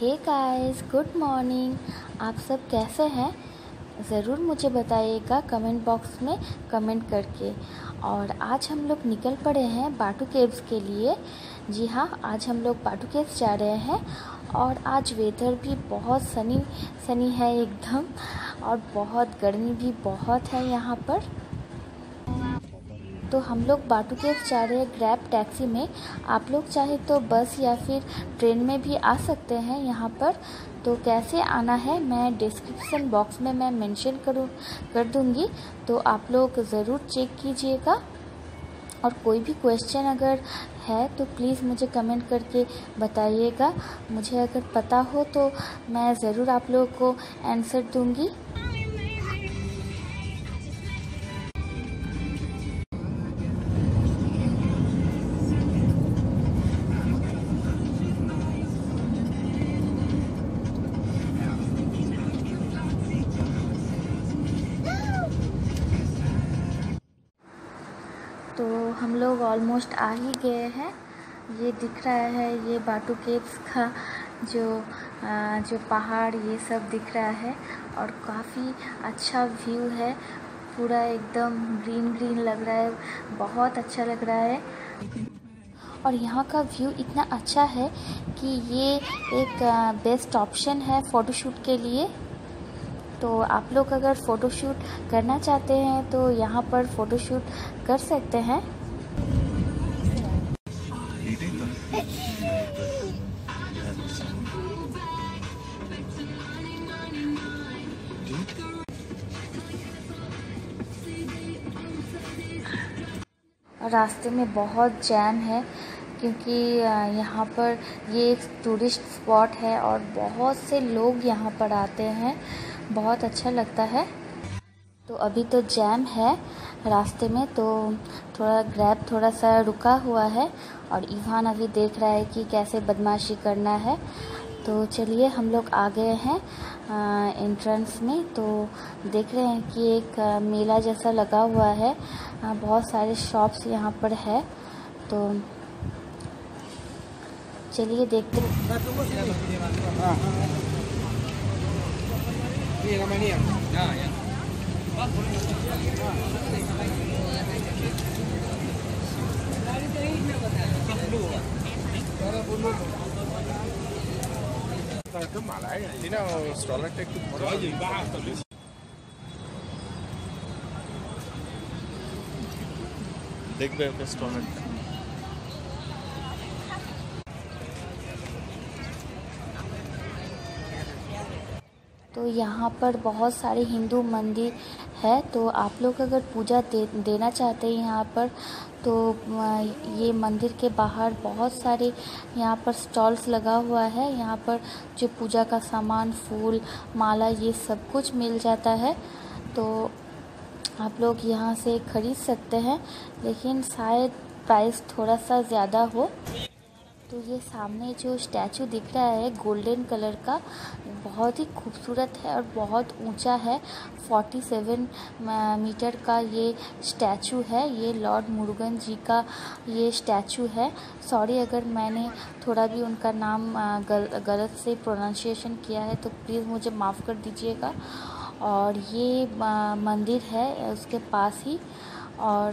Hey guys, good morning. आप सब कैसे हैं? ज़रूर मुझे बताइएगा कमेंट बॉक्स में कमेंट करके। और आज हम लोग निकल पड़े हैं बाटू केव्स के लिए। जी हाँ, आज हम लोग बाटू केव्स जा रहे हैं। और आज वेदर भी बहुत सनी है एकदम, और बहुत गर्मी भी बहुत है यहाँ पर। तो हम लोग बाटू केव्स जा रहे हैं ग्रैब टैक्सी में। आप लोग चाहे तो बस या फिर ट्रेन में भी आ सकते हैं यहाँ पर। तो कैसे आना है मैं डिस्क्रिप्शन बॉक्स में मैं मेंशन कर दूँगी, तो आप लोग ज़रूर चेक कीजिएगा। और कोई भी क्वेश्चन अगर है तो प्लीज़ मुझे कमेंट करके बताइएगा। मुझे अगर पता हो तो मैं ज़रूर आप लोगों को आंसर दूँगी। तो हम लोग ऑलमोस्ट आ ही गए हैं। ये दिख रहा है, ये बाटू केव्स का जो पहाड़ ये सब दिख रहा है। और काफ़ी अच्छा व्यू है, पूरा एकदम ग्रीन लग रहा है, बहुत अच्छा लग रहा है। और यहाँ का व्यू इतना अच्छा है कि ये एक बेस्ट ऑप्शन है फ़ोटोशूट के लिए। तो आप लोग अगर फ़ोटोशूट करना चाहते हैं तो यहाँ पर फ़ोटोशूट कर सकते हैं। रास्ते में बहुत जैम है क्योंकि यहाँ पर ये एक टूरिस्ट स्पॉट है और बहुत से लोग यहाँ पर आते हैं, बहुत अच्छा लगता है। तो अभी तो जैम है रास्ते में, तो ग्रैब थोड़ा सा रुका हुआ है। और इवान अभी देख रहा है कि कैसे बदमाशी करना है। तो चलिए हम लोग आ गए हैं एंट्रेंस में। तो देख रहे हैं कि एक मेला जैसा लगा हुआ है, बहुत सारे शॉप्स यहाँ पर है। तो चलिए देखते हैं। देख रहे हो रेस्टोरेंट। तो यहाँ पर बहुत सारे हिंदू मंदिर है, तो आप लोग अगर पूजा देना चाहते हैं यहाँ पर, तो ये मंदिर के बाहर बहुत सारे यहाँ पर स्टॉल्स लगा हुआ है। यहाँ पर जो पूजा का सामान, फूल, माला, ये सब कुछ मिल जाता है। तो आप लोग यहाँ से ख़रीद सकते हैं, लेकिन शायद प्राइस थोड़ा सा ज़्यादा हो। तो ये सामने जो स्टैचू दिख रहा है गोल्डन कलर का, बहुत ही खूबसूरत है और बहुत ऊंचा है। 47 मीटर का ये स्टैचू है। ये लॉर्ड मुरुगन जी का ये स्टैचू है। सॉरी अगर मैंने थोड़ा भी उनका नाम गलत से प्रोनाउंसिएशन किया है तो प्लीज़ मुझे माफ़ कर दीजिएगा। और ये मंदिर है उसके पास ही, और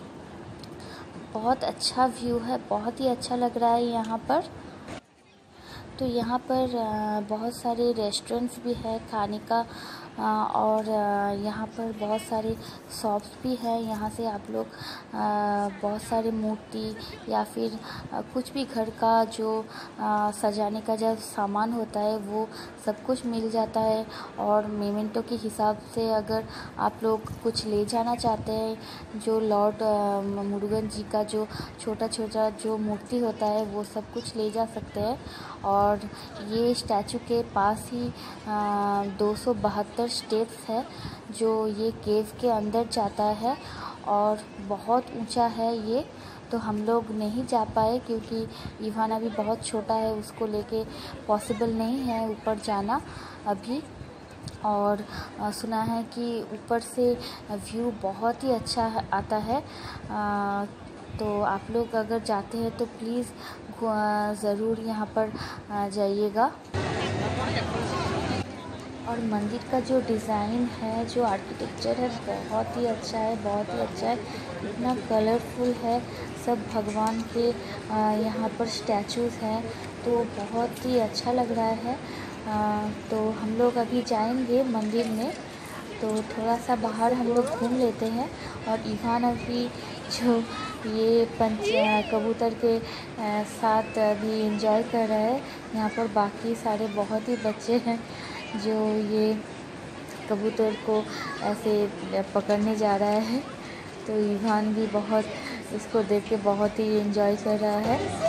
बहुत अच्छा व्यू है, बहुत ही अच्छा लग रहा है यहाँ पर। तो यहाँ पर बहुत सारे रेस्टोरेंट्स भी है खाने का, और यहाँ पर बहुत सारे शॉप्स भी है। यहाँ से आप लोग बहुत सारे मूर्ति या फिर कुछ भी घर का जो सजाने का जो सामान होता है वो सब कुछ मिल जाता है। और मेमेंटो के हिसाब से अगर आप लोग कुछ ले जाना चाहते हैं, जो लॉर्ड मुरुगन जी का जो छोटा जो मूर्ति होता है वो सब कुछ ले जा सकते हैं। और ये स्टैचू के पास ही 272 स्टेप्स है जो ये केव के अंदर जाता है, और बहुत ऊंचा है ये। तो हम लोग नहीं जा पाए क्योंकि इवान अभी बहुत छोटा है, उसको लेके पॉसिबल नहीं है ऊपर जाना अभी। और सुना है कि ऊपर से व्यू बहुत ही अच्छा आता है। तो आप लोग अगर जाते हैं तो प्लीज़ ज़रूर यहाँ पर जाइएगा। और मंदिर का जो डिज़ाइन है, जो आर्किटेक्चर है, बहुत ही अच्छा है, बहुत ही अच्छा है। इतना कलरफुल है, सब भगवान के यहाँ पर स्टैचूज़ हैं, तो बहुत ही अच्छा लग रहा है। तो हम लोग अभी जाएंगे मंदिर में, तो थोड़ा सा बाहर हम लोग घूम लेते हैं। और इवान अभी जो ये कबूतर के साथ अभी एंजॉय कर रहा है। यहाँ पर बाकी सारे बहुत ही बच्चे हैं जो ये कबूतर को ऐसे पकड़ने जा रहा है। तो इवान भी बहुत इसको देख के बहुत ही एंजॉय कर रहा है।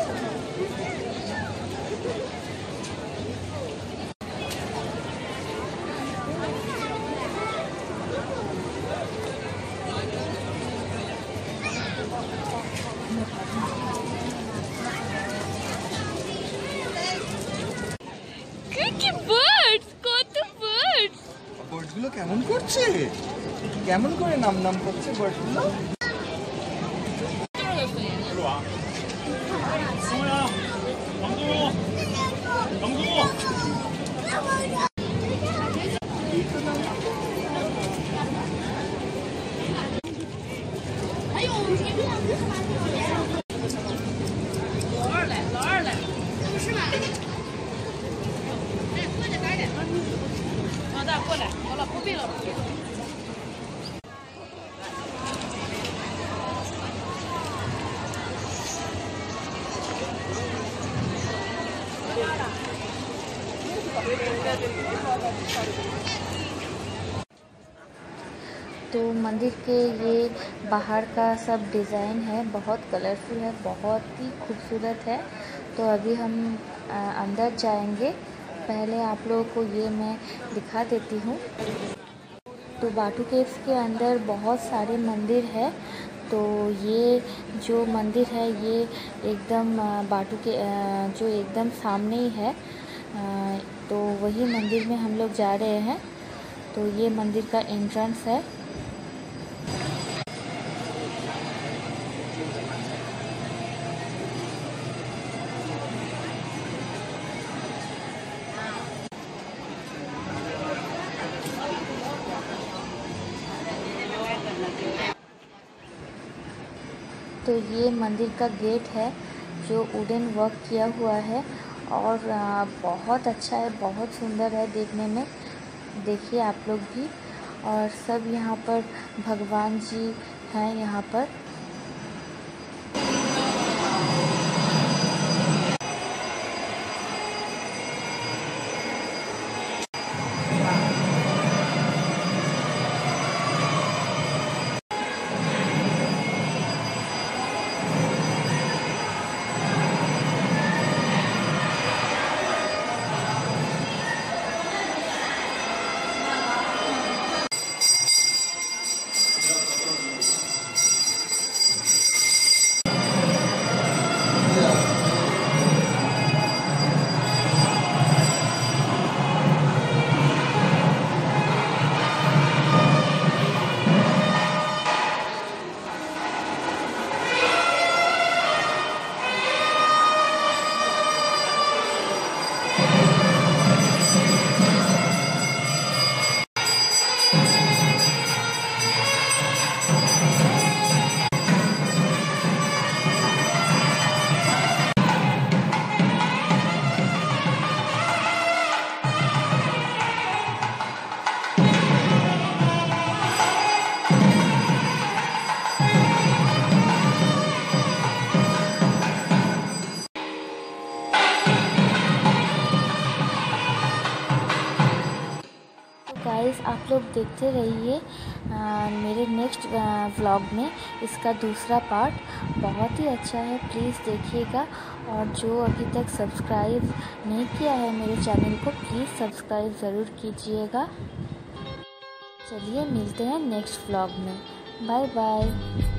বার্ডসগুলো কেমন করছে, কেমন করে নাম নাম করছে বার্ডসগুলো। तो मंदिर के ये बाहर का सब डिज़ाइन है, बहुत कलरफुल है, बहुत ही खूबसूरत है। तो अभी हम अंदर जाएंगे। पहले आप लोगों को ये मैं दिखा देती हूँ। तो बाटू केव्स के अंदर बहुत सारे मंदिर है। तो ये जो मंदिर है ये एकदम बाटू के जो एकदम सामने ही है। तो वही मंदिर में हम लोग जा रहे हैं। तो ये मंदिर का एंट्रेंस है। तो ये मंदिर का गेट है जो वुडन वर्क किया हुआ है और बहुत अच्छा है, बहुत सुंदर है देखने में। देखिए आप लोग भी। और सब यहाँ पर भगवान जी हैं यहाँ पर। गाइस आप लोग देखते रहिए मेरे नेक्स्ट व्लॉग में इसका दूसरा पार्ट। बहुत ही अच्छा है, प्लीज़ देखिएगा। और जो अभी तक सब्सक्राइब नहीं किया है मेरे चैनल को, प्लीज़ सब्सक्राइब ज़रूर कीजिएगा। चलिए मिलते हैं नेक्स्ट व्लॉग में। Bye bye.